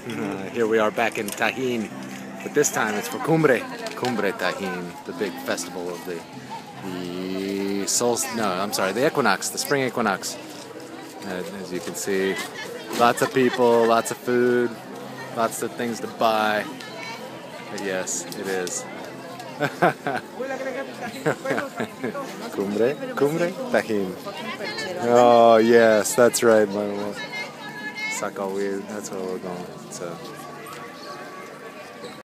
Here we are back in Tajin, but this time it's for Cumbre Tajin, the big festival of the equinox, the spring equinox. As you can see, lots of people, lots of food, lots of things to buy. But yes, it is. Cumbre Tajin. Oh yes, that's right, my love. Sakawil, that's where we're going. So.